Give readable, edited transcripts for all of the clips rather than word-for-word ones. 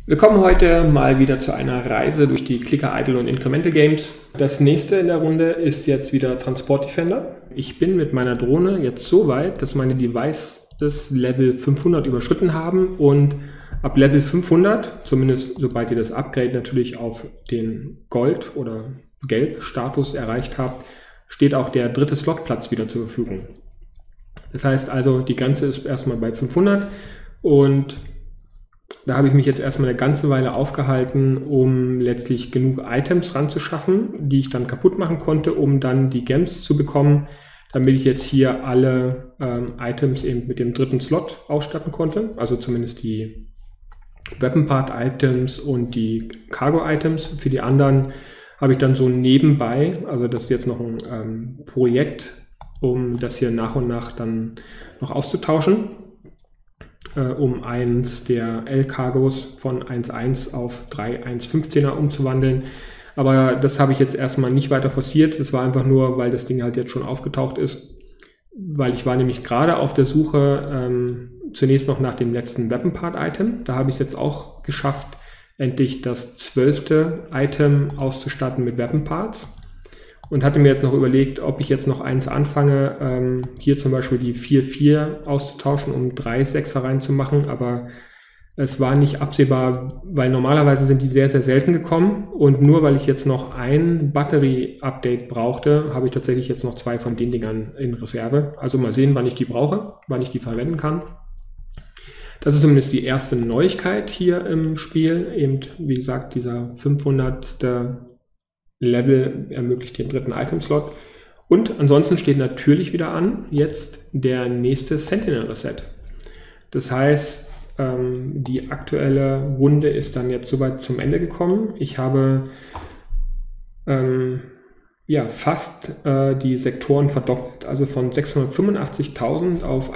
Wir kommen heute mal wieder zu einer Reise durch die Clicker, Idle und Incremental Games. Das nächste in der Runde ist jetzt wieder Transport Defender. Ich bin mit meiner Drohne jetzt so weit, dass meine Devices Level 500 überschritten haben und ab Level 500, zumindest sobald ihr das Upgrade natürlich auf den Gold- oder Gelb-Status erreicht habt, steht auch der dritte Slotplatz wieder zur Verfügung. Das heißt also, die Grenze ist erstmal bei 500 und da habe ich mich jetzt erstmal eine ganze Weile aufgehalten, um letztlich genug Items ranzuschaffen, die ich dann kaputt machen konnte, um dann die Gems zu bekommen, damit ich jetzt hier alle Items eben mit dem dritten Slot ausstatten konnte, also zumindest die Weapon Part Items und die Cargo Items. Für die anderen habe ich dann so nebenbei, also das ist jetzt noch ein Projekt, um das hier nach und nach dann noch auszutauschen, um eins der L-Cargos von 1.1 auf 3 1.15er umzuwandeln. Aber das habe ich jetzt erstmal nicht weiter forciert. Das war einfach nur, weil das Ding halt jetzt schon aufgetaucht ist. Weil ich war nämlich gerade auf der Suche zunächst noch nach dem letzten Weapon Part Item. Da habe ich es jetzt auch geschafft, endlich das 12. Item auszustatten mit Weapon Parts. Und hatte mir jetzt noch überlegt, ob ich jetzt noch eins anfange, hier zum Beispiel die 4.4 auszutauschen, um 3 6er reinzumachen, aber es war nicht absehbar, weil normalerweise sind die sehr, sehr selten gekommen und nur weil ich jetzt noch ein Battery-Update brauchte, habe ich tatsächlich jetzt noch 2 von den Dingern in Reserve. Also mal sehen, wann ich die brauche, wann ich die verwenden kann. Das ist zumindest die erste Neuigkeit hier im Spiel, eben wie gesagt dieser 500. Level ermöglicht den dritten Item-Slot. Und ansonsten steht natürlich wieder an, jetzt der nächste Sentinel-Reset. Das heißt, die aktuelle Runde ist dann jetzt soweit zum Ende gekommen. Ich habe fast die Sektoren verdoppelt, also von 685.000 auf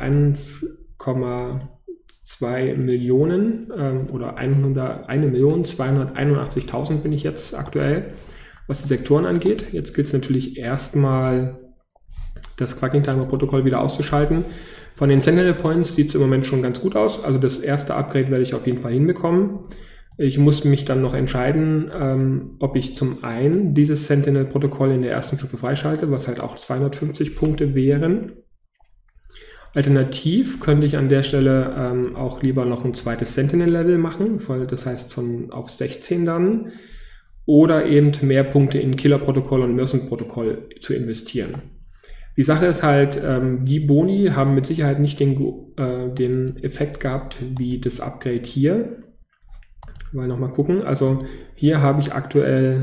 1,2 Millionen oder 1.281.000 bin ich jetzt aktuell, was die Sektoren angeht. Jetzt gilt es natürlich erstmal, das Quacking Timer Protokoll wieder auszuschalten. Von den Sentinel Points sieht es im Moment schon ganz gut aus. Also das erste Upgrade werde ich auf jeden Fall hinbekommen. Ich muss mich dann noch entscheiden, ob ich zum einen dieses Sentinel Protokoll in der ersten Stufe freischalte, was halt auch 250 Punkte wären. Alternativ könnte ich an der Stelle auch lieber noch ein zweites Sentinel Level machen, das heißt von auf 16 dann. Oder eben mehr Punkte in Killer-Protokoll und Merchant-Protokoll zu investieren. Die Sache ist halt, die Boni haben mit Sicherheit nicht den Effekt gehabt wie das Upgrade hier. Mal nochmal gucken. Also hier habe ich aktuell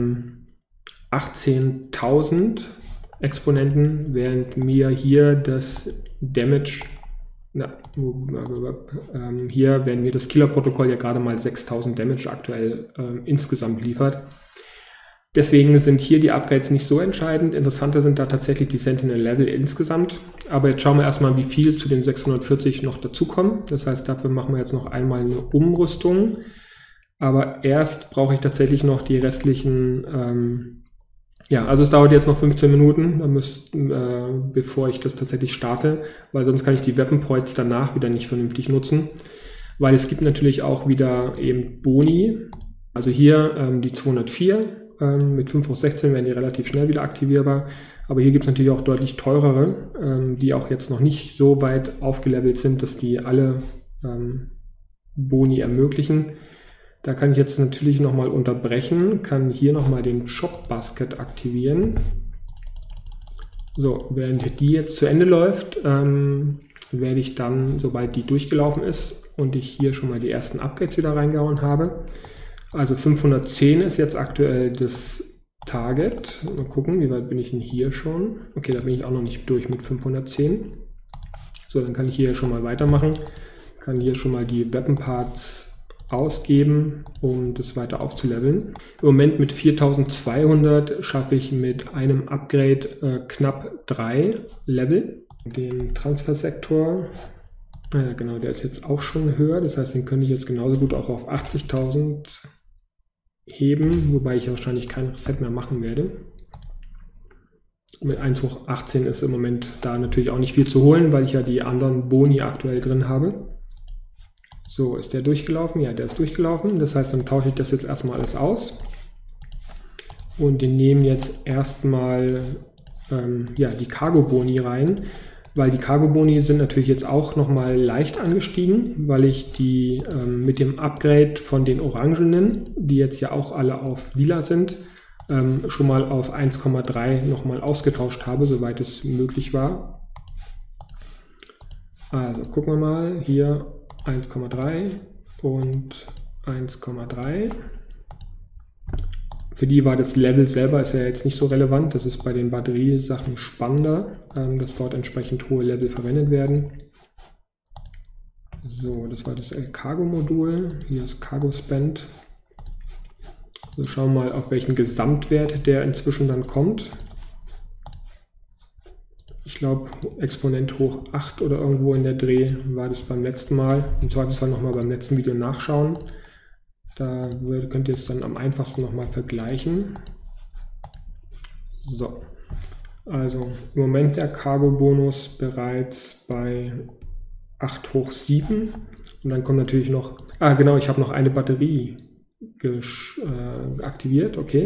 18.000 Exponenten, während mir hier das Damage, hier werden mir das Killer-Protokoll ja gerade mal 6.000 Damage aktuell insgesamt liefert. Deswegen sind hier die Upgrades nicht so entscheidend. Interessanter sind da tatsächlich die Sentinel-Level insgesamt. Aber jetzt schauen wir erstmal, wie viel zu den 640 noch dazukommen. Das heißt, dafür machen wir jetzt noch einmal eine Umrüstung. Aber erst brauche ich tatsächlich noch die restlichen... also es dauert jetzt noch 15 Minuten, bevor ich das tatsächlich starte, weil sonst kann ich die Weapon Points danach wieder nicht vernünftig nutzen, weil es gibt natürlich auch wieder eben Boni, also hier die 204, mit 5 hoch 16 werden die relativ schnell wieder aktivierbar, aber hier gibt es natürlich auch deutlich teurere, die auch jetzt noch nicht so weit aufgelevelt sind, dass die alle Boni ermöglichen. Da kann ich jetzt natürlich nochmal unterbrechen, kann hier nochmal den Shop Basket aktivieren. So, während die jetzt zu Ende läuft, werde ich dann, sobald die durchgelaufen ist und ich hier schon mal die ersten Upgrades wieder reingehauen habe. Also 510 ist jetzt aktuell das Target. Mal gucken, wie weit bin ich denn hier schon? Okay, da bin ich auch noch nicht durch mit 510. So, dann kann ich hier schon mal weitermachen. Kann hier schon mal die Weapon Parts ausgeben, um das weiter aufzuleveln. Im Moment mit 4200 schaffe ich mit einem Upgrade knapp 3 Level. Den Transfersektor, genau, der ist jetzt auch schon höher, das heißt, den könnte ich jetzt genauso gut auch auf 80.000 heben, wobei ich wahrscheinlich kein Reset mehr machen werde. Mit 1 hoch 18 ist im Moment da natürlich auch nicht viel zu holen, weil ich ja die anderen Boni aktuell drin habe. So, ist der durchgelaufen? Ja, der ist durchgelaufen. Das heißt, dann tausche ich das jetzt erstmal alles aus. Und wir nehmen jetzt erstmal ja, die Cargo-Boni rein, weil die Cargo-Boni sind natürlich jetzt auch nochmal leicht angestiegen, weil ich die mit dem Upgrade von den Orangenen, die jetzt ja auch alle auf lila sind, schon mal auf 1,3 nochmal ausgetauscht habe, soweit es möglich war. Also gucken wir mal, hier 1,3 und 1,3. Für die war das Level selber ist ja jetzt nicht so relevant, das ist bei den Batteriesachen spannender, dass dort entsprechend hohe Level verwendet werden. So, das war das Cargo-Modul, hier ist Cargo Spend. Also schauen wir mal, auf welchen Gesamtwert der inzwischen dann kommt. Ich glaube, Exponent hoch 8 oder irgendwo in der Dreh war das beim letzten Mal. Im Zweifelsfall nochmal beim letzten Video nachschauen. Da könnt ihr es dann am einfachsten nochmal vergleichen. So, also im Moment der Cargo-Bonus bereits bei 8 hoch 7. Und dann kommt natürlich noch, genau, ich habe noch eine Batterie aktiviert, okay.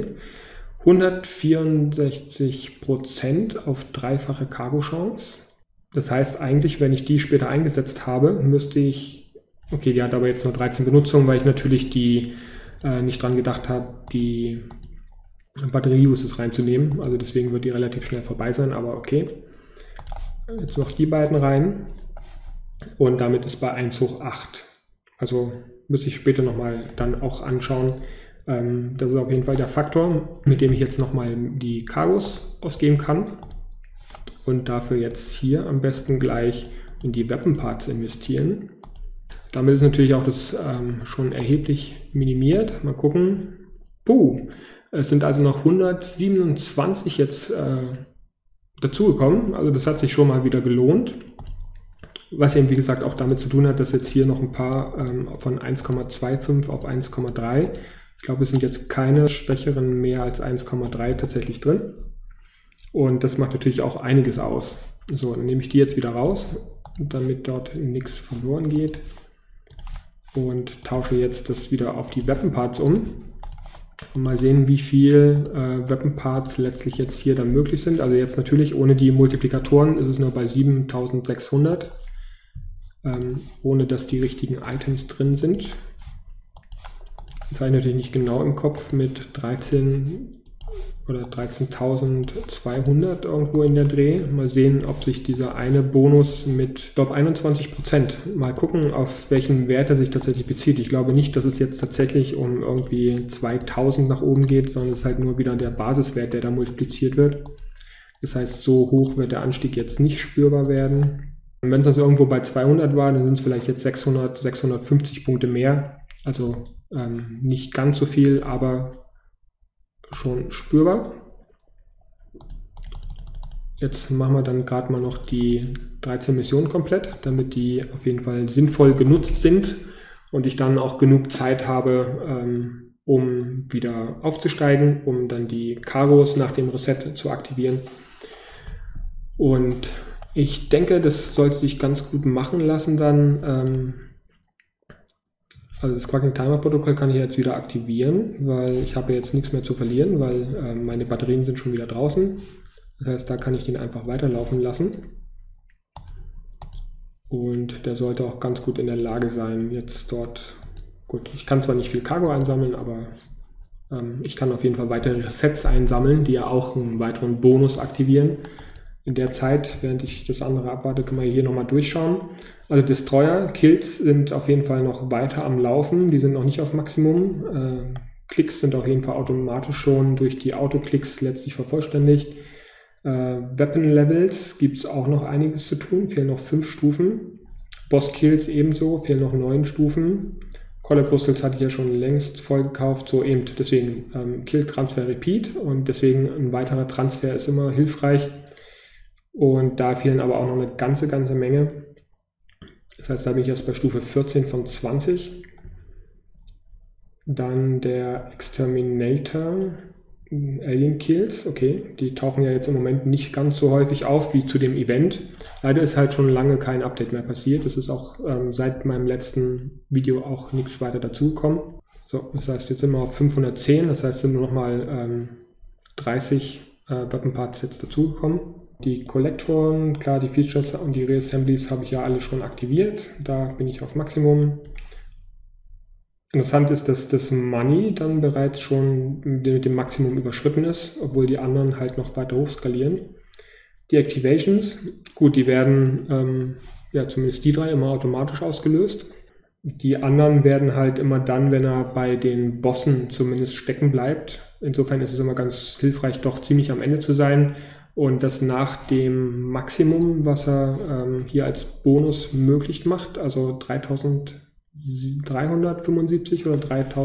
164% auf dreifache Cargo-Chance. Das heißt eigentlich, wenn ich die später eingesetzt habe, müsste ich, okay, die hat aber jetzt nur 13 Benutzungen, weil ich natürlich die nicht dran gedacht habe, die Batterie-Uses reinzunehmen. Also deswegen wird die relativ schnell vorbei sein, aber okay. Jetzt noch die beiden rein und damit ist bei 1 hoch 8. Also muss ich später nochmal dann auch anschauen. Das ist auf jeden Fall der Faktor, mit dem ich jetzt nochmal die Cargos ausgeben kann. Und dafür jetzt hier am besten gleich in die Weapon Parts investieren. Damit ist natürlich auch das schon erheblich minimiert. Mal gucken. Es sind also noch 127 jetzt dazugekommen. Also das hat sich schon mal wieder gelohnt. Was eben wie gesagt auch damit zu tun hat, dass jetzt hier noch ein paar von 1,25 auf 1,3. Ich glaube, es sind jetzt keine schwächeren mehr als 1,3 tatsächlich drin. Und das macht natürlich auch einiges aus. So, dann nehme ich die jetzt wieder raus, damit dort nichts verloren geht. Und tausche jetzt das wieder auf die Weapon Parts um. Und mal sehen, wie viel Weapon Parts letztlich jetzt hier dann möglich sind. Also jetzt natürlich ohne die Multiplikatoren ist es nur bei 7600. Ohne dass die richtigen Items drin sind. Das habe ich natürlich nicht genau im Kopf mit 13 oder 13.200 irgendwo in der Dreh. Mal sehen, ob sich dieser eine Bonus mit, ich glaube 21%, mal gucken, auf welchen Wert er sich tatsächlich bezieht. Ich glaube nicht, dass es jetzt tatsächlich um irgendwie 2000 nach oben geht, sondern es ist halt nur wieder der Basiswert, der da multipliziert wird. Das heißt, so hoch wird der Anstieg jetzt nicht spürbar werden. Und wenn es also irgendwo bei 200 war, dann sind es vielleicht jetzt 600, 650 Punkte mehr. Also nicht ganz so viel, aber schon spürbar. Jetzt machen wir dann gerade mal noch die 13 Missionen komplett, damit die auf jeden Fall sinnvoll genutzt sind und ich dann auch genug Zeit habe, um wieder aufzusteigen, um dann die Cargos nach dem Reset zu aktivieren. Und ich denke, das sollte sich ganz gut machen lassen dann. Also das Quacking Timer Protokoll kann ich jetzt wieder aktivieren, weil ich habe jetzt nichts mehr zu verlieren, weil meine Batterien sind schon wieder draußen. Das heißt, da kann ich den einfach weiterlaufen lassen. Und der sollte auch ganz gut in der Lage sein, jetzt dort, gut, ich kann zwar nicht viel Cargo einsammeln, aber ich kann auf jeden Fall weitere Resets einsammeln, die ja auch einen weiteren Bonus aktivieren. In der Zeit, während ich das andere abwarte, können wir hier nochmal durchschauen. Also Destroyer, Kills sind auf jeden Fall noch weiter am Laufen, die sind noch nicht auf Maximum. Klicks sind auf jeden Fall automatisch schon durch die Autoklicks letztlich vervollständigt. Weapon Levels gibt es auch noch einiges zu tun, fehlen noch 5 Stufen. Boss Kills ebenso, fehlen noch 9 Stufen. Collar Crystals hatte ich ja schon längst voll gekauft, so eben deswegen Kill, Transfer, Repeat und deswegen ein weiterer Transfer ist immer hilfreich. Und da fehlen aber auch noch eine ganze Menge. Das heißt, da bin ich jetzt bei Stufe 14 von 20. Dann der Exterminator. Alien Kills, okay, die tauchen ja jetzt im Moment nicht ganz so häufig auf wie zu dem Event. Leider ist halt schon lange kein Update mehr passiert. Es ist auch seit meinem letzten Video auch nichts weiter dazugekommen. So, das heißt, jetzt sind wir auf 510, das heißt, sind nur noch mal 30 Weapon-Parts jetzt dazugekommen. Die Kollektoren, klar, die Features und die Reassemblies habe ich ja alle schon aktiviert. Da bin ich auf Maximum. Interessant ist, dass das Money dann bereits schon mit dem Maximum überschritten ist, obwohl die anderen halt noch weiter hochskalieren. Die Activations, gut, die werden, ja zumindest die 3 immer automatisch ausgelöst. Die anderen werden halt immer dann, wenn er bei den Bossen zumindest stecken bleibt. Insofern ist es immer ganz hilfreich, doch ziemlich am Ende zu sein und das nach dem Maximum, was er hier als Bonus möglich macht, also 3375 oder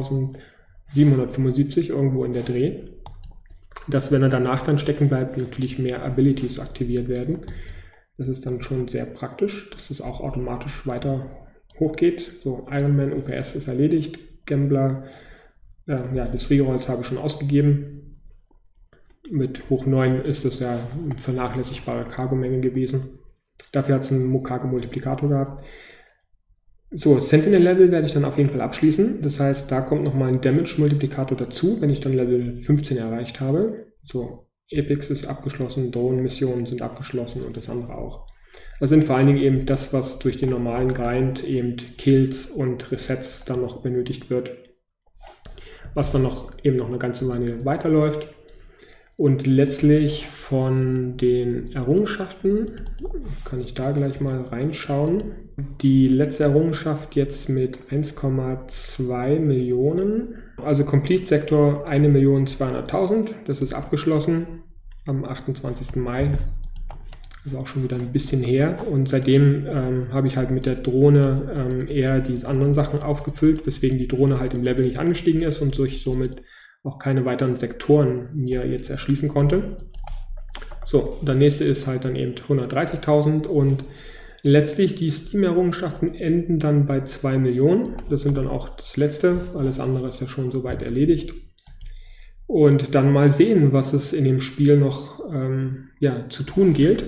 3775 irgendwo in der Dreh, dass, wenn er danach dann stecken bleibt, natürlich mehr Abilities aktiviert werden. Das ist dann schon sehr praktisch, dass das auch automatisch weiter hochgeht. So, Iron Man OPS ist erledigt, Gambler, ja, das Rerolls habe ich schon ausgegeben. Mit hoch 9 ist das ja eine vernachlässigbare Cargo-Menge gewesen. Dafür hat es einen Mokage-Multiplikator gehabt. So, Sentinel-Level werde ich dann auf jeden Fall abschließen. Das heißt, da kommt nochmal ein Damage-Multiplikator dazu, wenn ich dann Level 15 erreicht habe. So, Epics ist abgeschlossen, Drohnen-Missionen sind abgeschlossen und das andere auch. Das sind vor allen Dingen eben das, was durch den normalen Grind eben Kills und Resets dann noch benötigt wird, was dann noch eine ganze Weile weiterläuft. Und letztlich von den Errungenschaften kann ich da gleich mal reinschauen. Die letzte Errungenschaft jetzt mit 1,2 Millionen, also Complete Sektor 1.200.000, das ist abgeschlossen am 28. Mai. Also auch schon wieder ein bisschen her, und seitdem habe ich halt mit der Drohne eher diese anderen Sachen aufgefüllt, weswegen die Drohne halt im Level nicht angestiegen ist und sich somit auch keine weiteren Sektoren mir jetzt erschließen konnte. So, der nächste ist halt dann eben 130.000 und letztlich die Steam-Errungenschaften enden dann bei 2 Millionen. Das sind dann auch das letzte, alles andere ist ja schon soweit erledigt. Und dann mal sehen, was es in dem Spiel noch ja, zu tun gilt.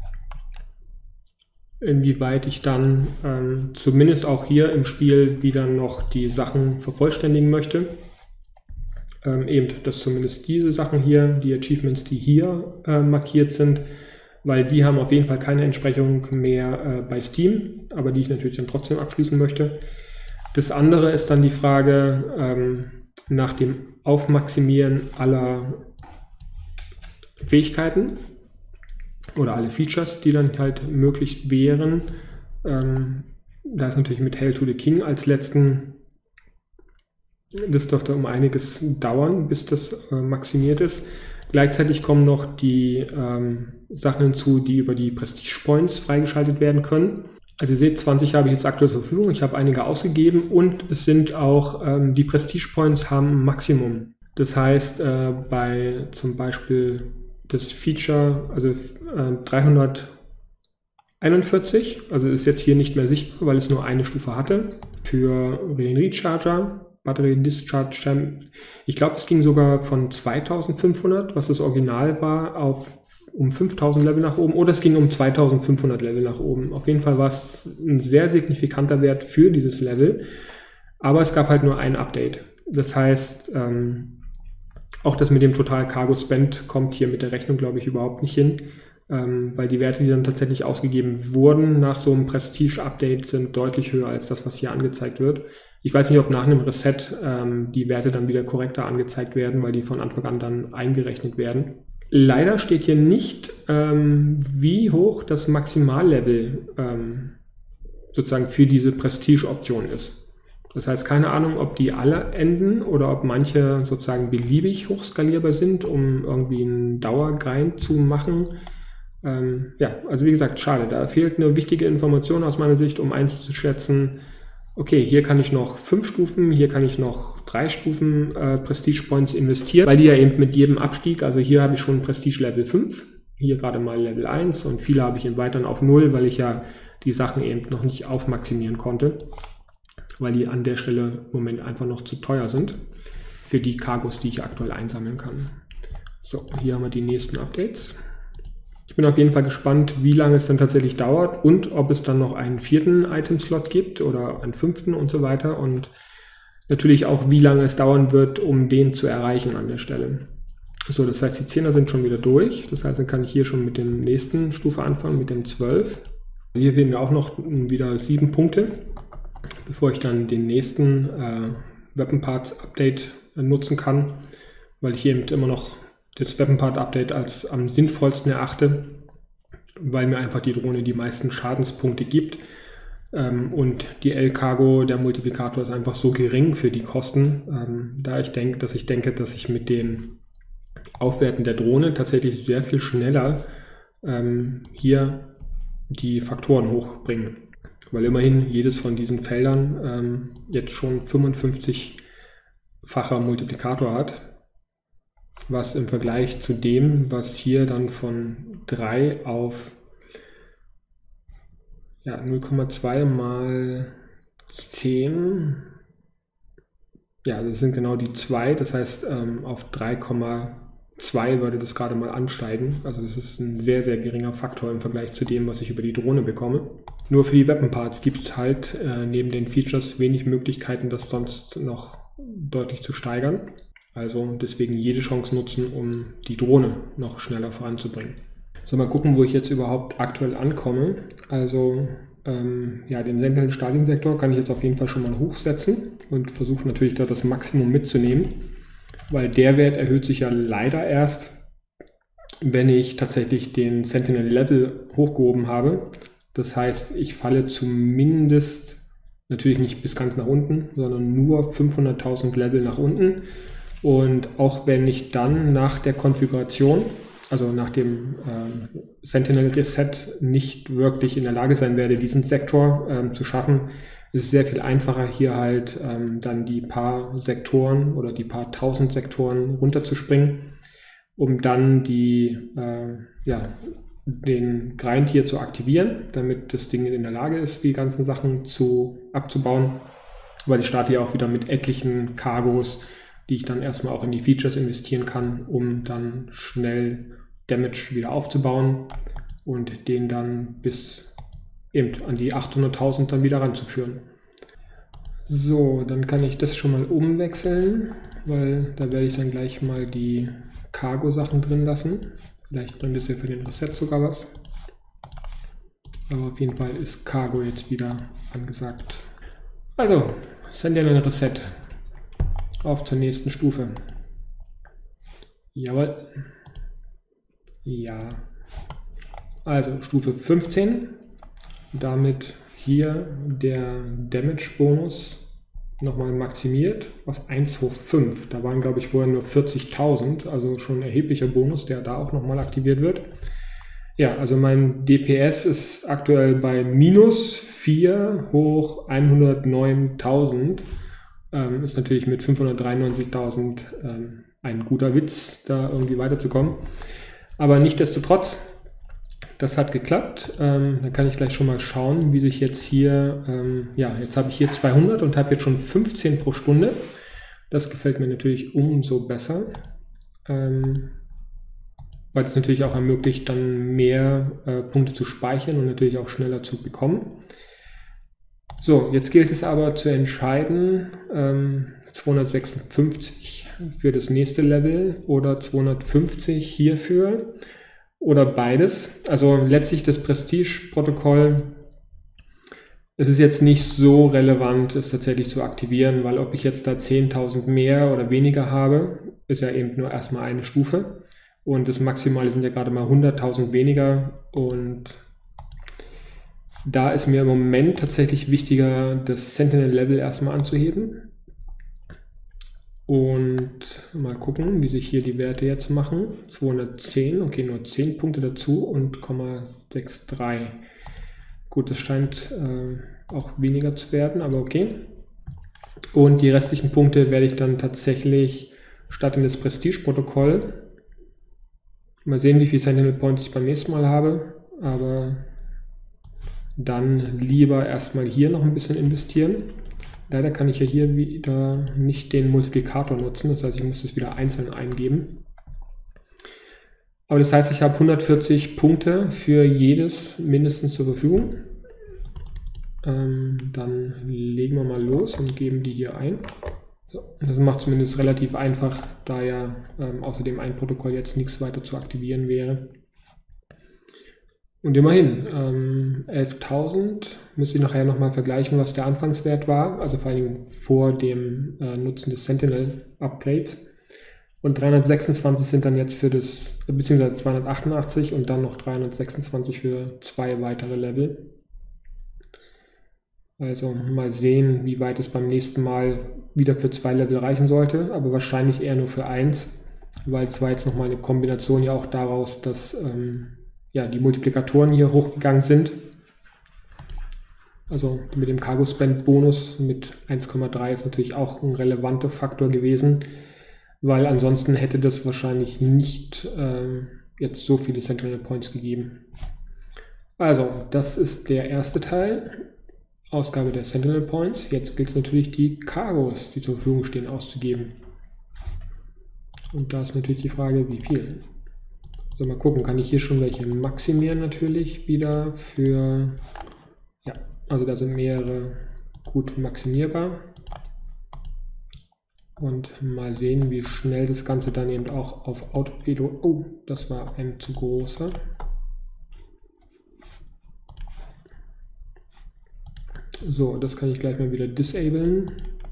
Inwieweit ich dann zumindest auch hier im Spiel wieder noch die Sachen vervollständigen möchte. Eben, dass zumindest diese Sachen hier, die Achievements, die hier markiert sind, weil die haben auf jeden Fall keine Entsprechung mehr bei Steam, aber die ich natürlich dann trotzdem abschließen möchte. Das andere ist dann die Frage nach dem Aufmaximieren aller Fähigkeiten oder alle Features, die dann halt möglich wären. Da ist natürlich mit Hail to the King als letzten, das dürfte um einiges dauern, bis das maximiert ist. Gleichzeitig kommen noch die Sachen hinzu, die über die Prestige Points freigeschaltet werden können. Also ihr seht, 20 habe ich jetzt aktuell zur Verfügung, ich habe einige ausgegeben und es sind auch, die Prestige Points haben ein Maximum. Das heißt, bei zum Beispiel das Feature, also 341, also ist jetzt hier nicht mehr sichtbar, weil es nur eine Stufe hatte, für den Recharger, Battery Discharge Champ. Ich glaube, es ging sogar von 2500, was das Original war, auf um 5000 Level nach oben, oder es ging um 2500 Level nach oben. Auf jeden Fall war es ein sehr signifikanter Wert für dieses Level, aber es gab halt nur ein Update. Das heißt, auch das mit dem Total Cargo Spend kommt hier mit der Rechnung, glaube ich, überhaupt nicht hin, weil die Werte, die dann tatsächlich ausgegeben wurden nach so einem Prestige-Update, sind deutlich höher als das, was hier angezeigt wird. Ich weiß nicht, ob nach einem Reset die Werte dann wieder korrekter angezeigt werden, weil die von Anfang an dann eingerechnet werden. Leider steht hier nicht, wie hoch das Maximallevel sozusagen für diese Prestige-Option ist. Das heißt, keine Ahnung, ob die alle enden oder ob manche sozusagen beliebig hochskalierbar sind, um irgendwie einen Dauergrind zu machen. Ja, also wie gesagt, schade. Da fehlt eine wichtige Information aus meiner Sicht, um einzuschätzen, okay, hier kann ich noch 5 Stufen, hier kann ich noch 3 Stufen Prestige Points investieren, weil die ja eben mit jedem Abstieg, also hier habe ich schon Prestige Level 5, hier gerade mal Level 1 und viele habe ich im Weiteren auf 0, weil ich ja die Sachen eben noch nicht aufmaximieren konnte, weil die an der Stelle im Moment einfach noch zu teuer sind. für die Cargos, die ich aktuell einsammeln kann. So, hier haben wir die nächsten Updates. Ich bin auf jeden Fall gespannt, wie lange es dann tatsächlich dauert und ob es dann noch einen 4. Item-Slot gibt oder einen 5. und so weiter. Und natürlich auch, wie lange es dauern wird, um den zu erreichen an der Stelle. So, das heißt, die 10er sind schon wieder durch. Das heißt, dann kann ich hier schon mit dem nächsten Stufe anfangen, mit dem 12. Hier fehlen mir auch noch wieder 7 Punkte, bevor ich dann den nächsten Weapon Parts Update nutzen kann, weil ich hier eben immer noch das Weapon Part Update als am sinnvollsten erachte, weil mir einfach die Drohne die meisten Schadenspunkte gibt. Und die L-Cargo, der Multiplikator ist einfach so gering für die Kosten, da ich denke, dass ich mit dem Aufwerten der Drohne tatsächlich sehr viel schneller hier die Faktoren hochbringen. Weil immerhin jedes von diesen Feldern jetzt schon 55-facher Multiplikator hat, was im Vergleich zu dem, was hier dann von 3 auf 0,2 mal 10, ja, das sind genau die 2, das heißt auf 3,2 würde das gerade mal ansteigen. Also das ist ein sehr, sehr geringer Faktor im Vergleich zu dem, was ich über die Drohne bekomme. Nur für die Weapon Parts gibt es halt neben den Features wenig Möglichkeiten, das sonst noch deutlich zu steigern. Also deswegen jede Chance nutzen, um die Drohne noch schneller voranzubringen. So, mal gucken, wo ich jetzt überhaupt aktuell ankomme. Also den Sentinel Starting Sektor kann ich jetzt auf jeden Fall schon mal hochsetzen und versuche natürlich da das Maximum mitzunehmen, weil der Wert erhöht sich ja leider erst, wenn ich tatsächlich den Sentinel Level hochgehoben habe. Das heißt, ich falle zumindest, natürlich nicht bis ganz nach unten, sondern nur 500.000 Level nach unten. Und auch wenn ich dann nach der Konfiguration, also nach dem Sentinel Reset, nicht wirklich in der Lage sein werde, diesen Sektor zu schaffen, ist es sehr viel einfacher, hier halt dann die paar Sektoren oder die paar tausend Sektoren runterzuspringen, um dann den Grind hier zu aktivieren, damit das Ding in der Lage ist, die ganzen Sachen abzubauen, weil ich starte ja auch wieder mit etlichen Cargos, die ich dann erstmal auch in die Features investieren kann, um dann schnell Damage wieder aufzubauen und den dann bis eben an die 800.000 dann wieder ranzuführen. So, dann kann ich das schon mal umwechseln, weil da werde ich dann gleich mal die Cargo-Sachen drin lassen. Vielleicht bringt es ja für den Reset sogar was. Aber auf jeden Fall ist Cargo jetzt wieder angesagt. Also, Sentinel Reset. Auf zur nächsten Stufe. Jawohl. Ja. Also Stufe 15. Damit hier der Damage-Bonus nochmal maximiert auf 1 hoch 5. Da waren, glaube ich, vorher nur 40.000, also schon ein erheblicher Bonus, der da auch nochmal aktiviert wird. Ja, also mein DPS ist aktuell bei minus 4 hoch 109.000. Ist natürlich mit 593.000 ein guter Witz, da irgendwie weiterzukommen. Aber nichtsdestotrotz, das hat geklappt. Dann kann ich gleich schon mal schauen, wie sich jetzt hier, jetzt habe ich hier 200 und habe jetzt schon 15 pro Stunde. Das gefällt mir natürlich umso besser, weil es natürlich auch ermöglicht, dann mehr Punkte zu speichern und natürlich auch schneller zu bekommen. So, jetzt gilt es aber zu entscheiden, 256 für das nächste Level oder 250 hierfür oder beides. Also letztlich das Prestige-Protokoll, es ist jetzt nicht so relevant, es tatsächlich zu aktivieren, weil ob ich jetzt da 10.000 mehr oder weniger habe, ist ja eben nur erstmal eine Stufe. Und das Maximale sind ja gerade mal 100.000 weniger und da ist mir im Moment tatsächlich wichtiger, das Sentinel-Level erstmal anzuheben. Und mal gucken, wie sich hier die Werte jetzt machen. 210, okay, nur 10 Punkte dazu und 0,63. Gut, das scheint auch weniger zu werden, aber okay. Und die restlichen Punkte werde ich dann tatsächlich statt in das Prestige-Protokoll, mal sehen, wie viel Sentinel Points ich beim nächsten Mal habe, aber dann lieber erstmal hier noch ein bisschen investieren Leider kann ich ja hier wieder nicht den Multiplikator nutzen, das heißt, ich muss das wieder einzeln eingeben. Aber das heißt, ich habe 140 Punkte für jedes mindestens zur Verfügung. Dann legen wir mal los und geben die hier ein. So, das macht zumindest relativ einfach, da ja außer dem ein Protokoll jetzt nichts weiter zu aktivieren wäre. Und immerhin, 11.000 müsste ich nachher nochmal vergleichen, was der Anfangswert war, also vor allem vor dem Nutzen des Sentinel-Upgrades. Und 326 sind dann jetzt für das, beziehungsweise 288 und dann noch 326 für 2 weitere Level. Also mal sehen, wie weit es beim nächsten Mal wieder für 2 Level reichen sollte, aber wahrscheinlich eher nur für 1, weil es war jetzt nochmal eine Kombination ja auch daraus, dass ja, die Multiplikatoren hier hochgegangen sind. Also mit dem Cargo Spend Bonus mit 1,3 ist natürlich auch ein relevanter Faktor gewesen, weil ansonsten hätte das wahrscheinlich nicht jetzt so viele Sentinel Points gegeben. Also, das ist der erste Teil, Ausgabe der Sentinel Points. Jetzt gilt es natürlich, die Cargos, die zur Verfügung stehen, auszugeben. Und da ist natürlich die Frage, wie viel. So, mal gucken, kann ich hier schon welche maximieren natürlich wieder für, ja, also da sind mehrere gut maximierbar. Und mal sehen, wie schnell das Ganze dann eben auch auf Autopilot, oh, das war ein zu großer. So, das kann ich gleich mal wieder disablen.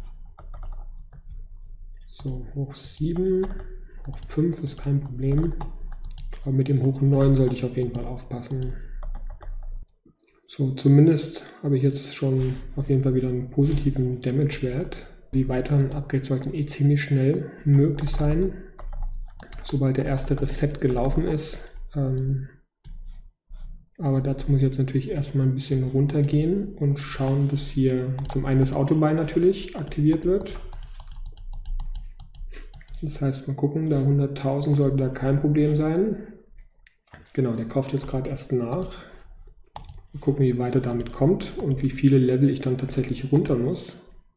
So, hoch 7, hoch 5 ist kein Problem. Aber mit dem hoch 9 sollte ich auf jeden Fall aufpassen. So, zumindest habe ich jetzt schon auf jeden Fall wieder einen positiven Damage-Wert. Die weiteren Upgrades sollten eh ziemlich schnell möglich sein, sobald der erste Reset gelaufen ist. Aber dazu muss ich jetzt natürlich erstmal ein bisschen runtergehen und schauen, bis hier zum einen das Autobuy natürlich aktiviert wird. Das heißt, mal gucken, da 100.000 sollte da kein Problem sein. Genau, der kauft jetzt gerade erst nach. Mal gucken, wie weit er damit kommt und wie viele Level ich dann tatsächlich runter muss.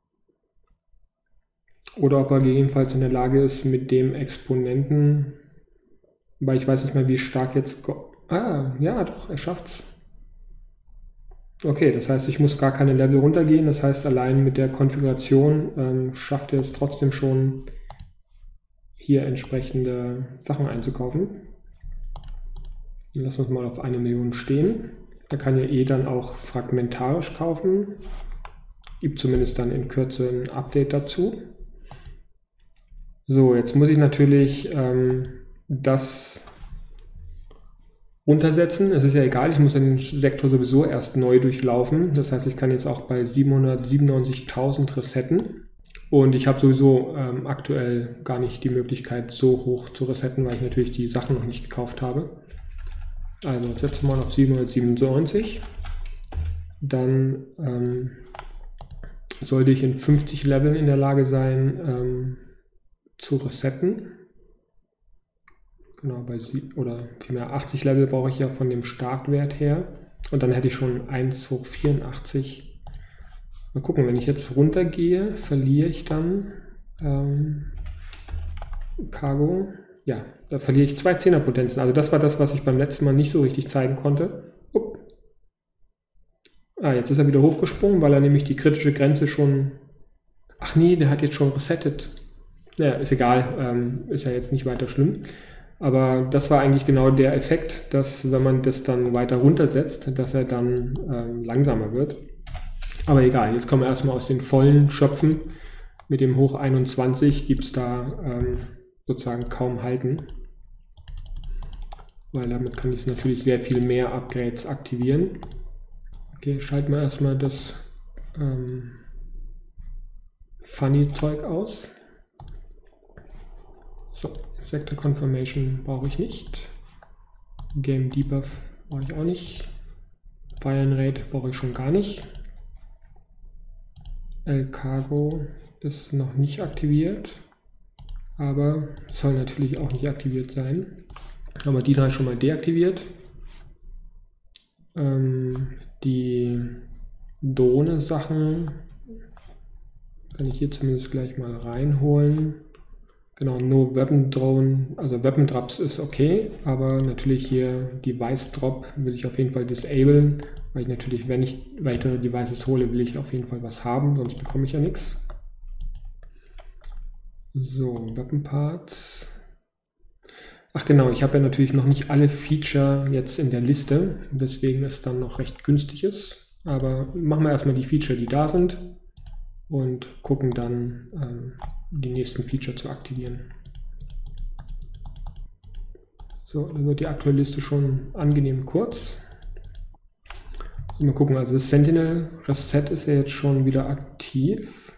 Oder ob er gegebenenfalls in der Lage ist, mit dem Exponenten, weil ich weiß nicht mehr, wie stark jetzt... Ah, ja doch, er schafft's. Okay, das heißt, ich muss gar keine Level runtergehen. Das heißt, allein mit der Konfiguration schafft er es trotzdem schon, hier entsprechende Sachen einzukaufen. Lass uns mal auf 1 Million stehen. Er kann ja eh dann auch fragmentarisch kaufen. Gibt zumindest dann in Kürze ein Update dazu. So, jetzt muss ich natürlich das runtersetzen. Es ist ja egal, ich muss ja den Sektor sowieso erst neu durchlaufen. Das heißt, ich kann jetzt auch bei 797.000 resetten. Und ich habe sowieso aktuell gar nicht die Möglichkeit, so hoch zu resetten, weil ich natürlich die Sachen noch nicht gekauft habe. Also setzen wir mal auf 797. Dann sollte ich in 50 Leveln in der Lage sein, zu resetten. Genau, oder vielmehr 80 Level brauche ich ja von dem Startwert her. Und dann hätte ich schon 1 hoch 84. Mal gucken, wenn ich jetzt runtergehe, verliere ich dann Cargo. Ja, da verliere ich 2 Zehnerpotenzen. Also das war das, was ich beim letzten Mal nicht so richtig zeigen konnte. Ah, jetzt ist er wieder hochgesprungen, weil er nämlich die kritische Grenze schon... Ach nee, der hat jetzt schon resettet. Naja, ist egal, ist ja jetzt nicht weiter schlimm. Aber das war eigentlich genau der Effekt, dass wenn man das dann weiter runtersetzt, dass er dann langsamer wird. Aber egal, jetzt kommen wir erstmal aus den vollen Schöpfen. Mit dem Hoch 21 gibt es da sozusagen kaum halten. Weil damit kann ich natürlich sehr viel mehr Upgrades aktivieren. Okay, schalten wir erstmal das Funny-Zeug aus. So, Sector Confirmation brauche ich nicht. Game Debuff brauche ich auch nicht. Fire Rate brauche ich schon gar nicht. El Cargo ist noch nicht aktiviert, aber soll natürlich auch nicht aktiviert sein. Aber die 3 schon mal deaktiviert. Die Drohne-Sachen Kann ich hier zumindest gleich mal reinholen. Genau, No Weapon Drone, also Weapon Drops ist okay, aber natürlich hier Device Drop will ich auf jeden Fall disablen, weil ich natürlich, wenn ich weitere Devices hole, will ich auf jeden Fall was haben, sonst bekomme ich ja nichts. So, Weapon Parts. Ach genau, ich habe ja natürlich noch nicht alle Feature jetzt in der Liste, weswegen es dann noch recht günstig ist. Aber machen wir erstmal die Feature, die da sind und gucken dann die nächsten Feature zu aktivieren. So, dann wird die aktuelle Liste schon angenehm kurz. So, mal gucken, also das Sentinel Reset ist ja jetzt schon wieder aktiv.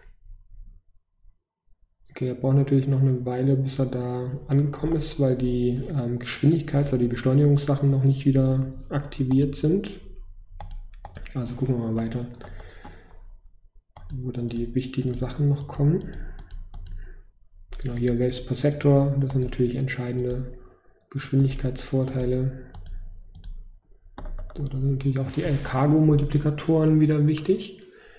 Okay, er braucht natürlich noch eine Weile, bis er da angekommen ist, weil die Geschwindigkeits- oder die Beschleunigungssachen noch nicht wieder aktiviert sind. Also gucken wir mal weiter, wo dann die wichtigen Sachen noch kommen. Genau, hier Waves per Sektor, das sind natürlich entscheidende Geschwindigkeitsvorteile. So, da sind natürlich auch die Cargo-Multiplikatoren wieder wichtig.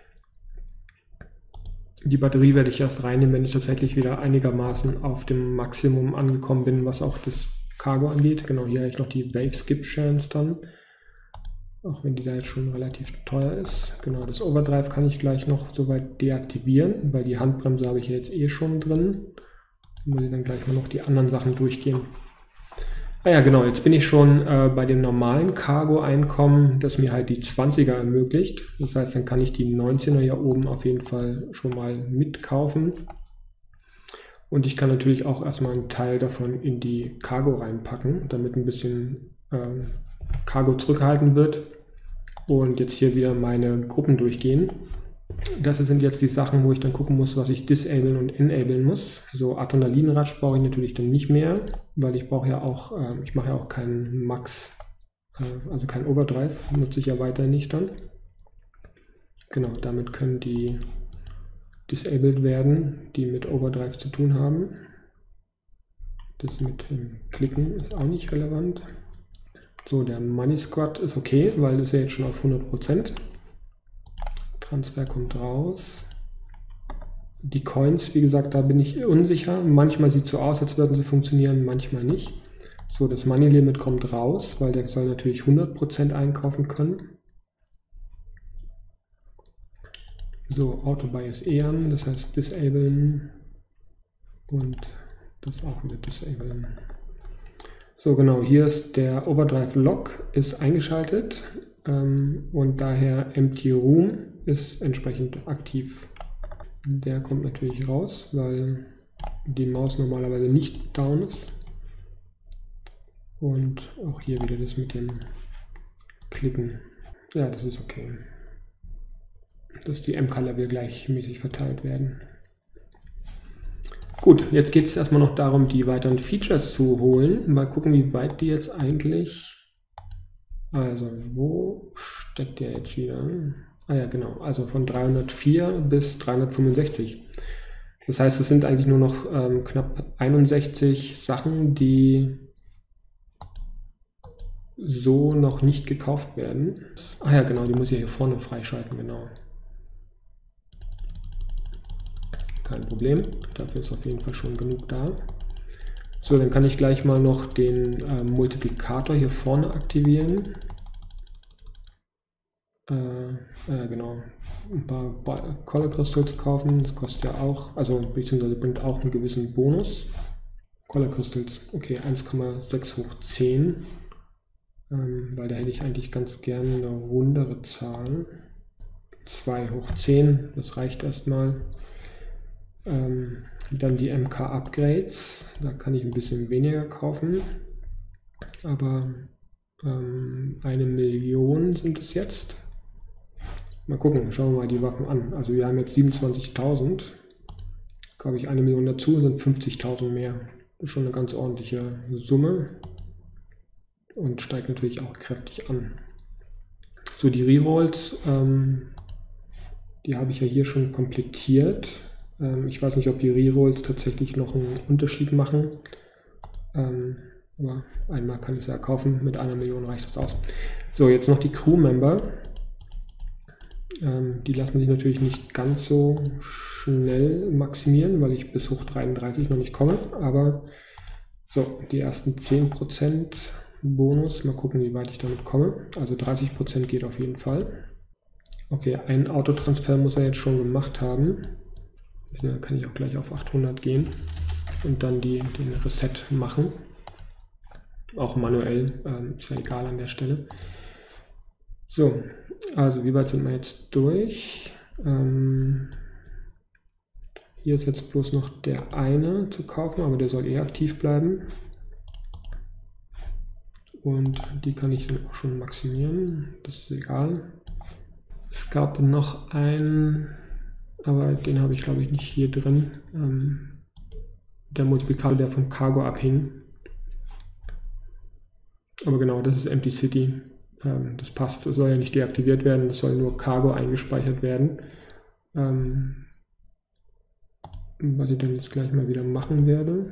Die Batterie werde ich erst reinnehmen, wenn ich tatsächlich wieder einigermaßen auf dem Maximum angekommen bin, was auch das Cargo angeht. Genau, hier habe ich noch die Wave Skip Chance dann, auch wenn die da jetzt schon relativ teuer ist. Genau, das Overdrive kann ich gleich noch soweit deaktivieren, weil die Handbremse habe ich jetzt eh schon drin. Muss ich dann gleich mal noch die anderen Sachen durchgehen. Ah ja, genau, jetzt bin ich schon bei dem normalen Cargo-Einkommen, das mir halt die 20er ermöglicht. Das heißt, dann kann ich die 19er hier oben auf jeden Fall schon mal mitkaufen. Und ich kann natürlich auch erstmal einen Teil davon in die Cargo reinpacken, damit ein bisschen Cargo zurückgehalten wird. Und jetzt hier wieder meine Gruppen durchgehen. Das sind jetzt die Sachen, wo ich dann gucken muss, was ich disablen und enablen muss. So Adrenalinrush brauche ich natürlich dann nicht mehr, weil ich brauche ja auch, ich mache ja auch keinen Max, also kein Overdrive, nutze ich ja weiter nicht dann. Genau, damit können die disabled werden, die mit Overdrive zu tun haben. Das mit dem Klicken ist auch nicht relevant. So, der Money Squad ist okay, weil das ist ja jetzt schon auf 100%. Transfer kommt raus. Die Coins, wie gesagt, da bin ich unsicher. Manchmal sieht es so aus, als würden sie funktionieren, manchmal nicht. So, das Money Limit kommt raus, weil der soll natürlich 100% einkaufen können. So, Auto-Buy ist eh an, das heißt disablen und das auch wieder disablen. So, genau, hier ist der Overdrive Lock ist eingeschaltet und daher Empty Room ist entsprechend aktiv. Der kommt natürlich raus, weil die Maus normalerweise nicht down ist. Und auch hier wieder das mit dem Klicken. Ja, das ist okay. Dass die MK-Level gleichmäßig verteilt werden. Gut, jetzt geht es erstmal noch darum, die weiteren Features zu holen. Mal gucken, wie weit die jetzt eigentlich... Also, wo steckt der jetzt wieder? Ah ja, genau, also von 304 bis 365. Das heißt, es sind eigentlich nur noch knapp 61 Sachen, die so noch nicht gekauft werden. Ah ja, genau, die muss ich hier vorne freischalten, genau. Kein Problem, dafür ist auf jeden Fall schon genug da. So, dann kann ich gleich mal noch den Multiplikator hier vorne aktivieren. Genau, ein paar Color Crystals kaufen, das kostet ja auch, also beziehungsweise bringt auch einen gewissen Bonus. Color Crystals, okay, 1,6 hoch 10, weil da hätte ich eigentlich ganz gerne eine rundere Zahl. 2 hoch 10, das reicht erstmal. Dann die MK Upgrades, da kann ich ein bisschen weniger kaufen, aber 1 Million sind es jetzt. Mal gucken, schauen wir mal die Waffen an. Also wir haben jetzt 27.000, kaufe ich 1 Million dazu, sind 50.000 mehr. Das ist schon eine ganz ordentliche Summe und steigt natürlich auch kräftig an. So, die Rerolls, die habe ich ja hier schon komplettiert. Ich weiß nicht, ob die Rerolls tatsächlich noch einen Unterschied machen, aber einmal kann ich es ja kaufen, mit 1 Million reicht das aus. So, jetzt noch die Crewmember. Die lassen sich natürlich nicht ganz so schnell maximieren, weil ich bis hoch 33 noch nicht komme. Aber so, die ersten 10% Bonus. Mal gucken, wie weit ich damit komme. Also 30% geht auf jeden Fall. Okay, einen Autotransfer muss er jetzt schon gemacht haben. Da kann ich auch gleich auf 800 gehen und dann den Reset machen. Auch manuell, ist ja egal an der Stelle. So, also wie weit sind wir jetzt durch? Hier ist jetzt bloß noch der eine zu kaufen, aber der soll aktiv bleiben. Und die kann ich dann auch schon maximieren, das ist egal. Es gab noch einen, aber den habe ich glaube ich nicht hier drin. Der Multiplikator, der vom Cargo abhing. Aber genau, das ist Empty City. Das passt, das soll ja nicht deaktiviert werden, das soll nur Cargo eingespeichert werden. Was ich dann jetzt gleich mal wieder machen werde.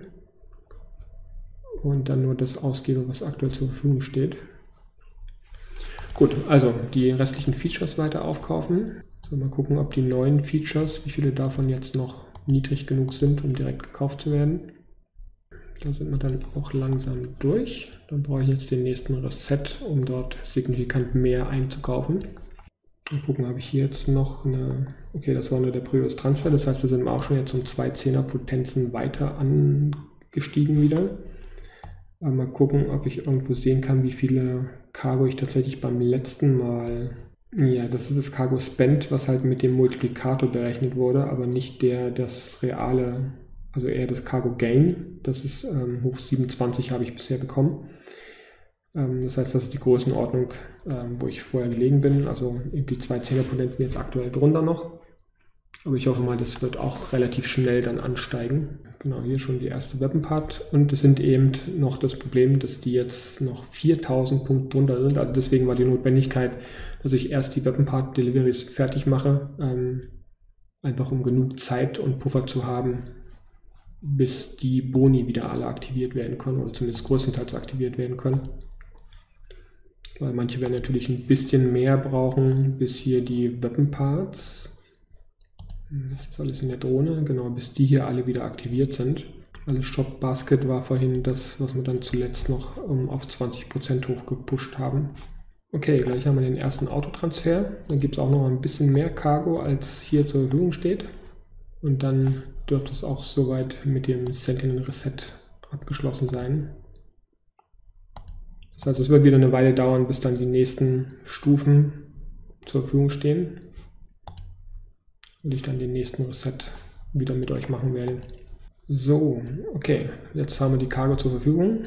Und dann nur das ausgebe, was aktuell zur Verfügung steht. Gut, also die restlichen Features weiter aufkaufen. So, mal gucken, ob die neuen Features, wie viele davon jetzt noch niedrig genug sind, um direkt gekauft zu werden. Da sind wir dann auch langsam durch. Dann brauche ich jetzt den nächsten Reset, um dort signifikant mehr einzukaufen. Mal gucken, habe ich hier jetzt noch eine... Okay, das war nur der Previous Transfer, das heißt, da sind wir auch schon jetzt um 2 10er-Potenzen weiter angestiegen wieder. Aber mal gucken, ob ich irgendwo sehen kann, wie viele Cargo ich tatsächlich beim letzten Mal... Ja, das ist das Cargo Spent, was halt mit dem Multiplikator berechnet wurde, aber nicht das reale, also eher das Cargo Gain. Das ist hoch 27 habe ich bisher bekommen. Das heißt, das ist die Größenordnung, wo ich vorher gelegen bin. Also die 2 10er-Potenzen jetzt aktuell drunter noch. Aber ich hoffe mal, das wird auch relativ schnell dann ansteigen. Genau, hier schon die erste Weapon Part. Und es sind eben noch das Problem, dass die jetzt noch 4000 Punkte drunter sind. Also deswegen war die Notwendigkeit, dass ich erst die Weapon Part Deliveries fertig mache. Einfach um genug Zeit und Puffer zu haben, bis die Boni wieder alle aktiviert werden können. Oder zumindest größtenteils aktiviert werden können. Weil manche werden natürlich ein bisschen mehr brauchen, bis hier die Weapon Parts... Das ist alles in der Drohne, genau, bis die hier alle wieder aktiviert sind. Also Shop Basket war vorhin das, was wir dann zuletzt noch auf 20% hochgepusht haben. Okay, gleich haben wir den ersten Autotransfer. Dann gibt es auch noch ein bisschen mehr Cargo, als hier zur Verfügung steht. Und dann dürfte es auch soweit mit dem Sentinel Reset abgeschlossen sein. Das heißt, es wird wieder eine Weile dauern, bis dann die nächsten Stufen zur Verfügung stehen. Und ich dann den nächsten Reset wieder mit euch machen werde. So, okay, jetzt haben wir die Cargo zur Verfügung.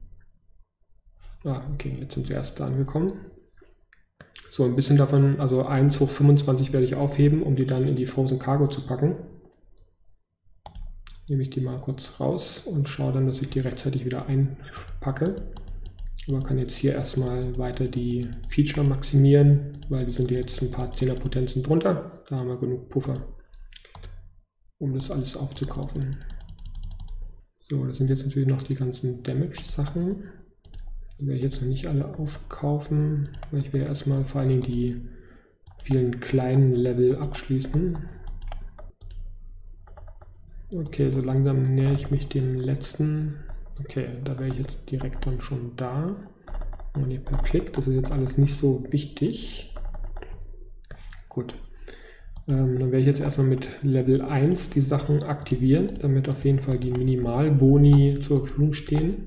Okay, jetzt sind sie erst da angekommen. So, ein bisschen davon, also 1 hoch 25 werde ich aufheben, um die dann in die Frozen Cargo zu packen. Nehme ich die mal kurz raus und schaue dann, dass ich die rechtzeitig wieder einpacke. Aber kann jetzt hier erstmal weiter die Feature maximieren, weil wir sind jetzt ein paar 10er Potenzen drunter. Da haben wir genug Puffer, um das alles aufzukaufen. So, das sind jetzt natürlich noch die ganzen Damage-Sachen. Die werde ich jetzt noch nicht alle aufkaufen, weil ich will erstmal vor allen Dingen die vielen kleinen Level abschließen. Okay, so langsam nähere ich mich dem letzten. Okay, da wäre ich jetzt direkt dann schon da. Und hier per Klick, das ist jetzt alles nicht so wichtig. Gut. Dann werde ich jetzt erstmal mit Level 1 die Sachen aktivieren, damit auf jeden Fall die Minimalboni zur Verfügung stehen.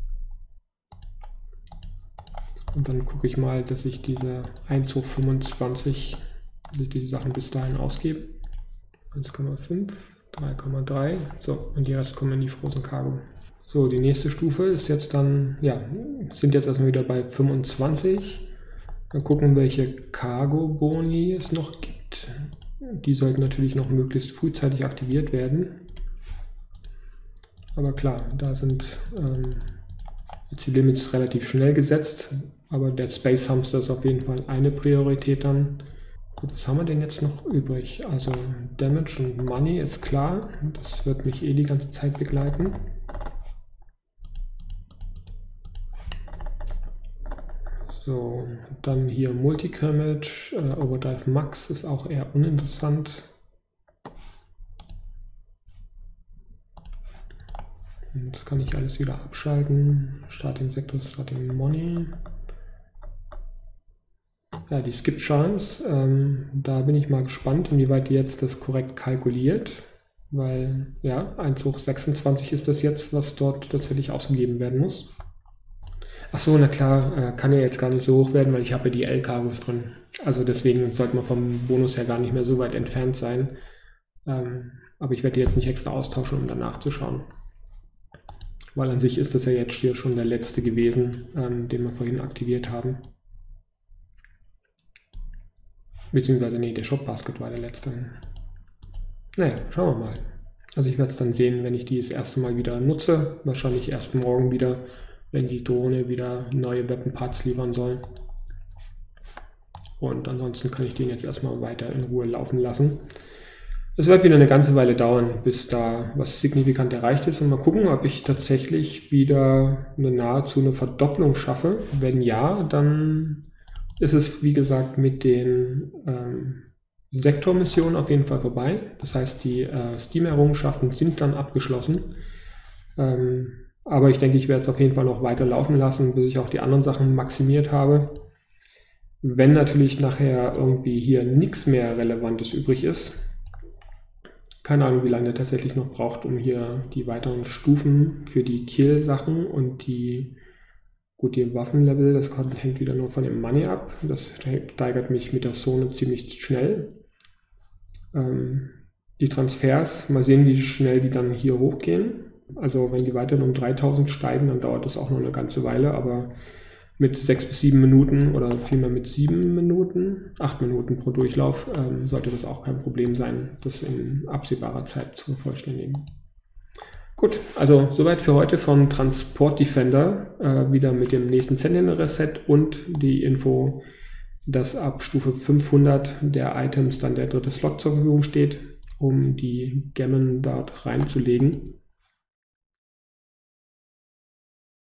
Und dann gucke ich mal, dass ich diese 1 hoch 25, dass ich die Sachen bis dahin ausgebe. 1,5, 3,3. So, und die Rest kommen in die Frozen Cargo. So, die nächste Stufe ist jetzt dann, ja, sind jetzt erstmal wieder bei 25. Mal gucken, welche Cargo-Boni es noch gibt. Die sollten natürlich noch möglichst frühzeitig aktiviert werden. Aber klar, da sind jetzt die Limits relativ schnell gesetzt. Aber der Space Hamster ist auf jeden Fall eine Priorität dann. Gut, was haben wir denn jetzt noch übrig? Also Damage und Money ist klar. Das wird mich eh die ganze Zeit begleiten. So, dann hier Multi-Commit, Overdrive Max ist auch eher uninteressant. Das kann ich alles wieder abschalten. Starting Sector, Starting Money. Ja, die Skip Chance, da bin ich mal gespannt, inwieweit die jetzt das korrekt kalkuliert. Weil, ja, 1/26 ist das jetzt, was dort tatsächlich ausgegeben werden muss. Achso, na klar, kann ja jetzt gar nicht so hoch werden, weil ich habe ja die L-Cargos drin. Also deswegen sollte man vom Bonus her gar nicht mehr so weit entfernt sein. Aber ich werde die jetzt nicht extra austauschen, um danach zu schauen. Weil an sich ist das ja jetzt hier schon der letzte gewesen, den wir vorhin aktiviert haben. Beziehungsweise, nee, der Shop Basket war der letzte. Naja, schauen wir mal. Also ich werde es dann sehen, wenn ich die das erste Mal wieder nutze. Wahrscheinlich erst morgen wieder, wenn die Drohne wieder neue Weapon Parts liefern soll. Und ansonsten kann ich den jetzt erstmal weiter in Ruhe laufen lassen. Es wird wieder eine ganze Weile dauern, bis da was signifikant erreicht ist. Und mal gucken, ob ich tatsächlich wieder nahezu eine Verdopplung schaffe. Wenn ja, dann ist es, wie gesagt, mit den Sektormissionen auf jeden Fall vorbei. Das heißt, die Steam-Errungenschaften sind dann abgeschlossen. Aber ich denke, ich werde es auf jeden Fall noch weiter laufen lassen, bis ich auch die anderen Sachen maximiert habe. Wenn natürlich nachher irgendwie hier nichts mehr Relevantes übrig ist, keine Ahnung, wie lange der tatsächlich noch braucht, um hier die weiteren Stufen für die Kill-Sachen und die Waffenlevel, das hängt wieder nur von dem Money ab. Das steigert mich mit der Zone ziemlich schnell. Die Transfers, mal sehen, wie schnell die dann hier hochgehen. Also wenn die weiterhin um 3000 steigen, dann dauert das auch noch eine ganze Weile, aber mit 6 bis 7 Minuten oder vielmehr mit 7 Minuten, 8 Minuten pro Durchlauf, sollte das auch kein Problem sein, das in absehbarer Zeit zu vervollständigen. Gut, also soweit für heute von Transport Defender, wieder mit dem nächsten Sentinel-Reset und die Info, dass ab Stufe 500 der Items dann der dritte Slot zur Verfügung steht, um die Gemmen dort reinzulegen.